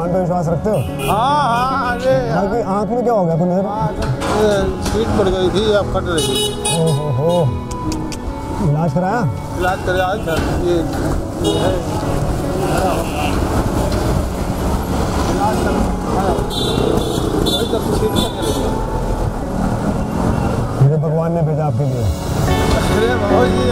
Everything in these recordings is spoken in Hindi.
भगवान पे विश्वास रखते हो? हाँ, अरे आँख में क्या हो गया कुछ? स्लिप पड़ गई थी, अब कट रही थी। ओहो, इलाज कराया? इलाज कराया था, ये है मुझे भगवान ने भेजा आपके लिए। अरे बाबा जी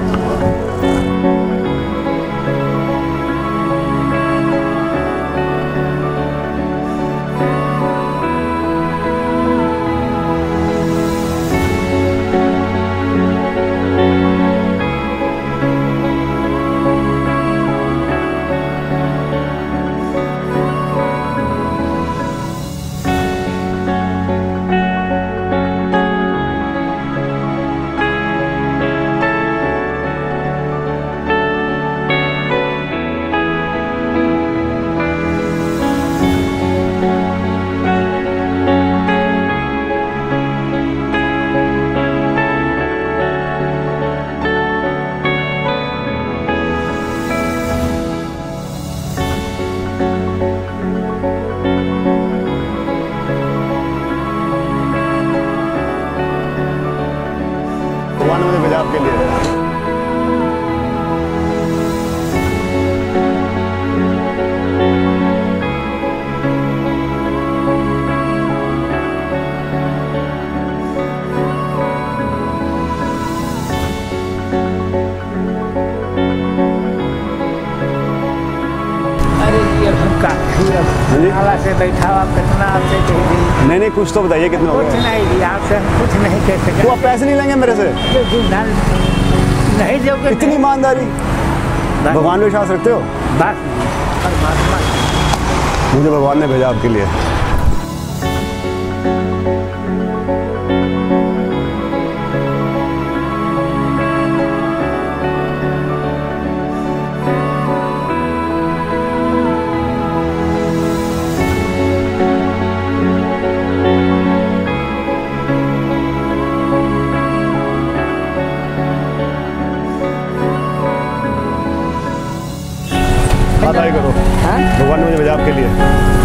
भगवान ने मुझे भेजा आपके लिए। अरे ये भूखा से बैठा हुआ कितना आपसे कही नहीं, कुछ तो बताइए कितने हो कुछ गए? नहीं दिया आपसे, कुछ नहीं कह सके। तो आप पैसे नहीं लेंगे मेरे से? नहीं दोगे? इतनी ईमानदारी। भगवान पे विश्वास रखते हो? बस परमात्मा मुझे भगवान ने भेजा आपके लिए। हाथ करो। भगवान ने मुझे भेजा आपके लिए।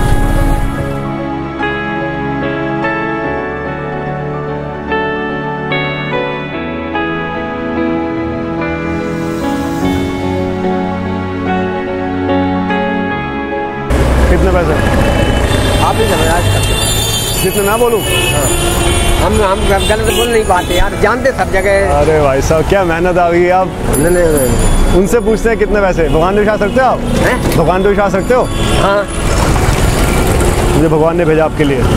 कितने पैसे? आप ही जबरदस्त करते। जितने मैं बोलूं? हम गलत बोल नहीं पाते यार, जानते सब जगह। अरे भाई साहब क्या मेहनत आ गई आप। नहीं। उनसे पूछते हैं कितने पैसे। भगवान पे विश्वास रखते हो आप? भगवान पे विश्वास रखते हो? हाँ। मुझे भगवान ने भेजा आपके लिए।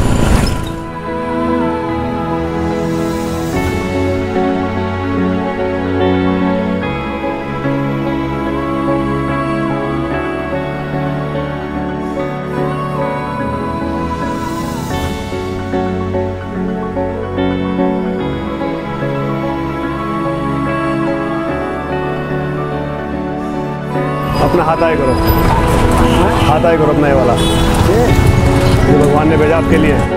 अपना हाथ आए करो, हाथ आए करो अपना ये वाला। ये भगवान ने भेजा आपके लिए।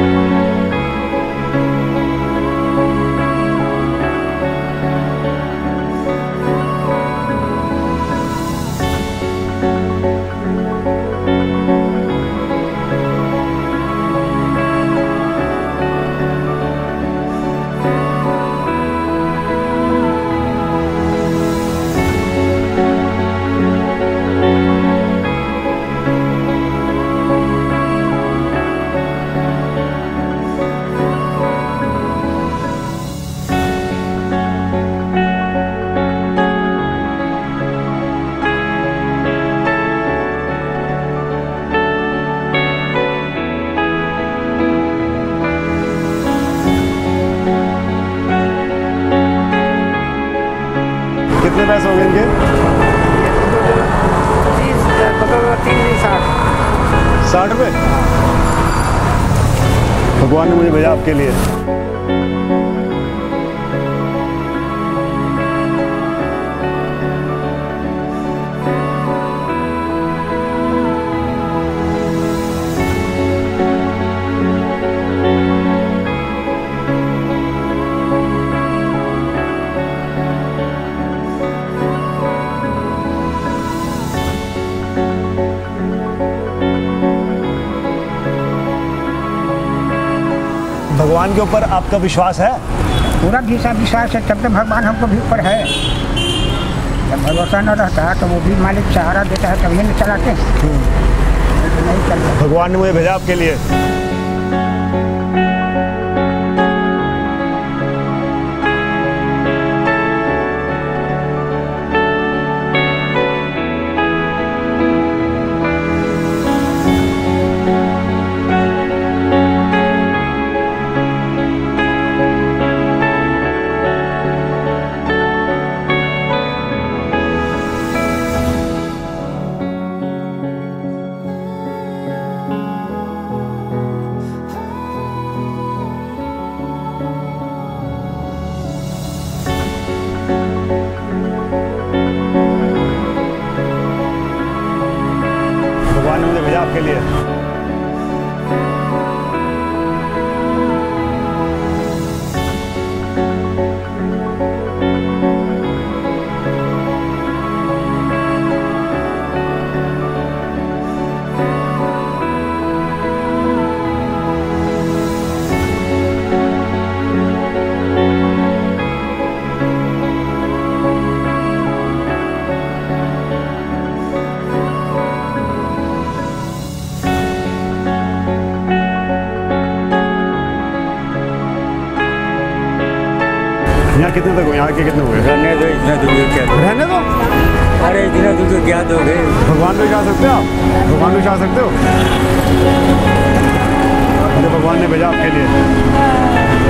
कितने पैसे हो गए इनके? 60 रुपये। भगवान ने मुझे भेजा आपके लिए। भगवान के ऊपर आपका विश्वास है? पूरा विश्वास है, तब तो भगवान हमको भी ऊपर है। जब भरोसा न रहता है तो वो भी मालिक सहारा देता है, तभी न चलाते। नहीं चलता। भगवान ने मुझे भेजा आपके लिए। भगवान ने मुझे भेजा आपके लिए। यहाँ कितने तक हो? यहाँ के कितने हुए? रहने दो, इतना दूर क्या? रहने दो। अरे इतना दूर क्या दोगे? भगवान पे जा सकते हो आप? भगवान पे जा सकते हो? मुझे भगवान ने भेजा आपके लिए।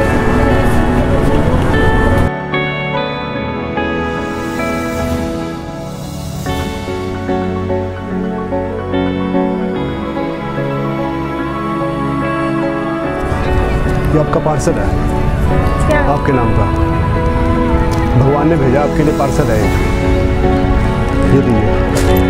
ये आपका पार्सल है, क्या? आपके नाम का। भगवान ने भेजा आपके लिए, पार्सल है ये लीजिए।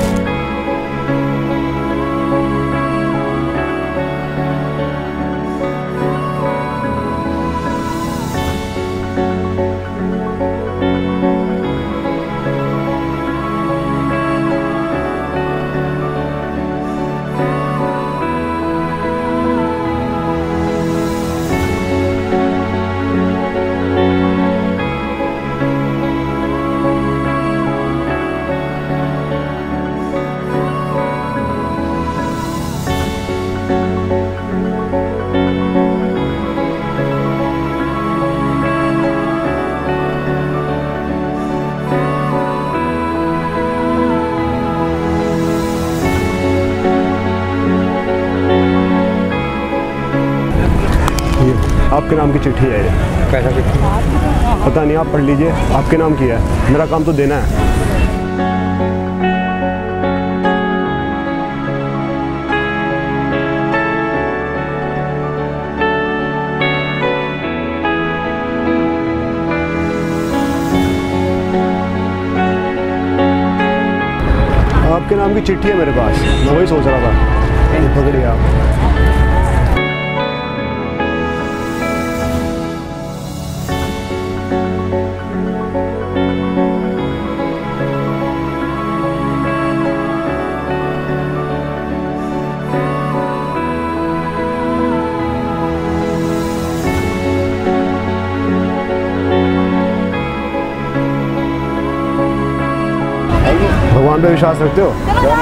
आपके नाम की चिट्ठी है ये। कैसा चिट्ठी? पता नहीं, आप पढ़ लीजिए। आपके नाम की है, मेरा काम तो देना है। आपके नाम की चिट्ठी है मेरे पास, मैं वही सोच रहा था। ये पकड़िए आप। भगवान पे विश्वास रखते हो?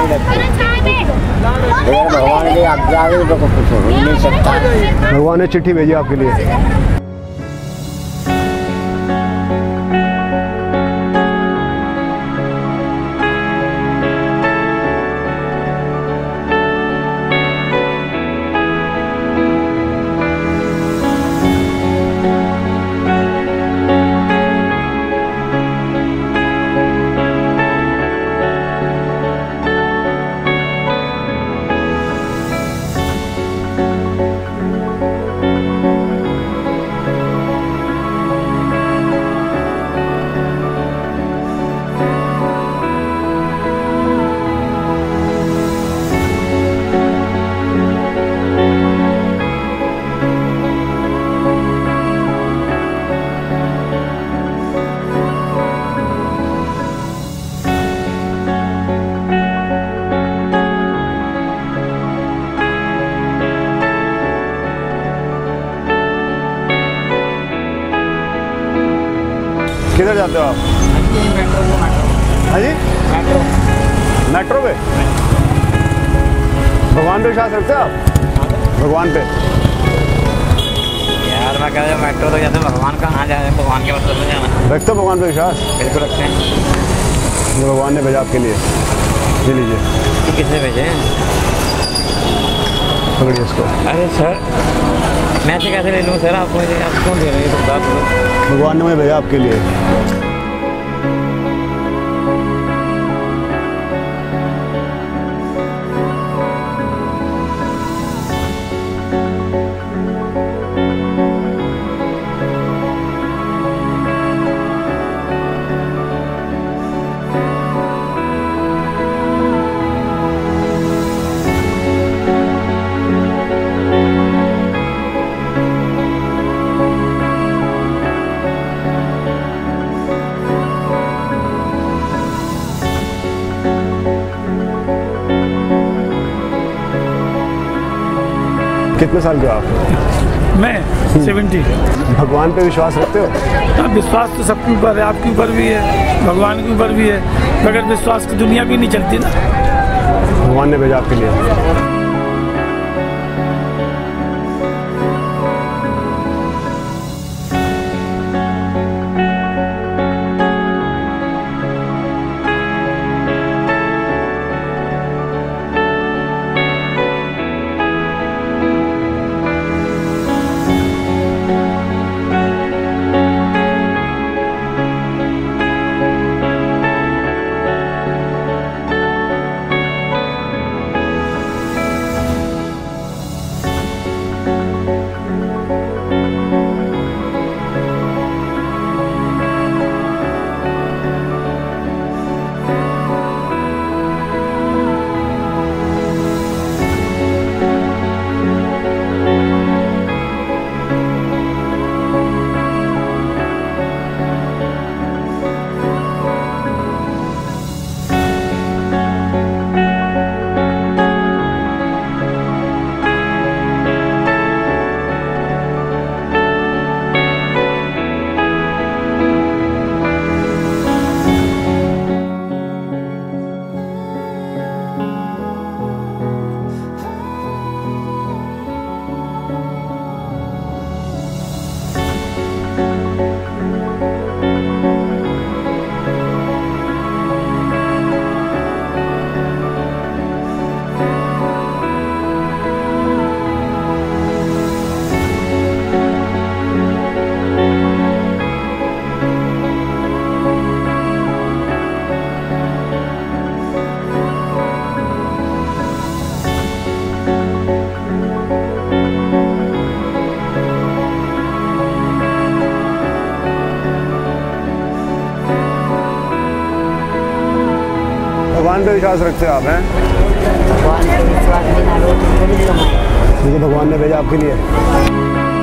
भगवान की आज्ञा है तो कुछ हो ही नहीं सकता। भगवान ने चिट्ठी भेजी आपके लिए। जाते हो आप? हाँ जी, मेट्रो पे। भगवान पे विश्वास रखते हो आप? भगवान पे? यार मैं कह रहा मेट्रो तो जाते भगवान कहाँ जाए, भगवान के मतलब में जाना। रखते हो भगवान पे विश्वास? बिल्कुल रखते हैं। जो भगवान ने भेजा आपके लिए, ये लीजिए। तो किसने भेजे हैं? पकड़िए इसको। अरे सर मैं ऐसे कैसे ले लूँ सर, आप मुझे आप क्यों दे रहे हैं तो बात? भगवान ने मुझे भेजा आपके लिए। कितने साल के हो आप? मैं 70। भगवान पे विश्वास रखते हो? हाँ, विश्वास तो सबके ऊपर है, आपके ऊपर भी है, भगवान के ऊपर भी है। बगैर विश्वास की दुनिया भी नहीं चलती ना। भगवान ने भेजा आपके लिए। भगवान पे विश्वास रखते हो आप? हैं भगवान पे विश्वास बिना रोटी थोड़ी कमाए। क्योंकि भगवान ने भेजा आपके लिए।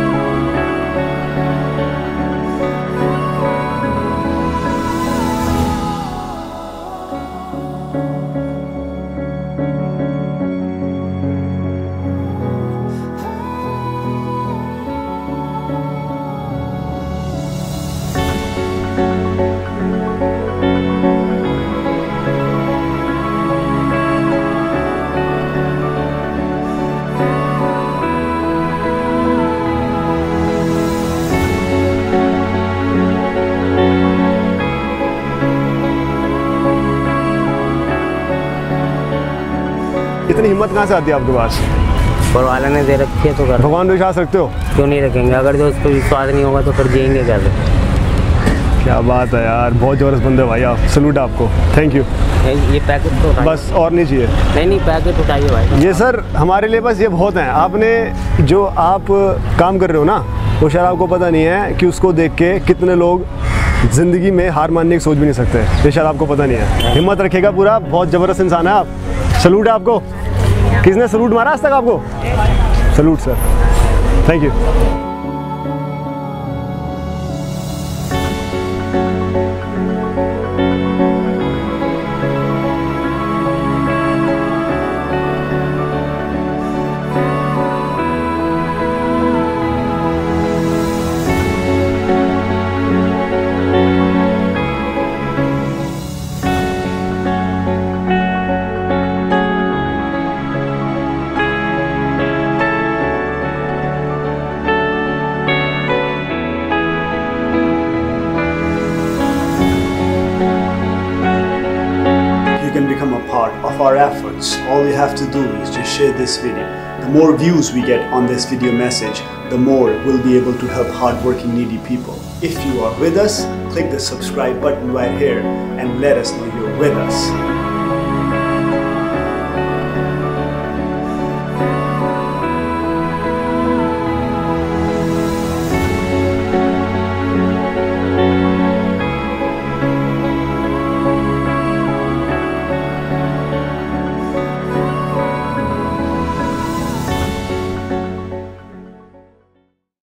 इतनी हिम्मत कहाँ से आती है आपके पास? ऊपर वाले ने दे रखी है तो कर। भगवान पे विश्वास रखते हो? क्यों नहीं रखेंगे? अगर जो उस पर विश्वास नहीं होगा तो फिर जिएंगे कैसे? क्या बात है यार, बहुत ज़बरदस्त बंदे भाई आप। सलूट आपको, थैंक यू। ये पैकेट तो बस और नहीं चाहिए? नहीं पैकेट उठाइए भाई। ये सर हमारे लिए बस ये बहुत हैं। आपने जो आप काम कर रहे हो ना, वो शायद आपको पता नहीं है कि उसको देख के कितने लोग ज़िंदगी में हार मानने की सोच भी नहीं सकते। ये शायद आपको पता नहीं है। हिम्मत रखिएगा पूरा, बहुत ज़बरदस्त इंसान है आप। सलूट है आपको। किसने सलूट मारा आज तक आपको? Salute sir, thank you. of our efforts. All you have to do is just share this video. The more views we get on this video message, the more we'll be able to help hardworking, needy people. If you are with us, click the subscribe button right here and let us know you're with us.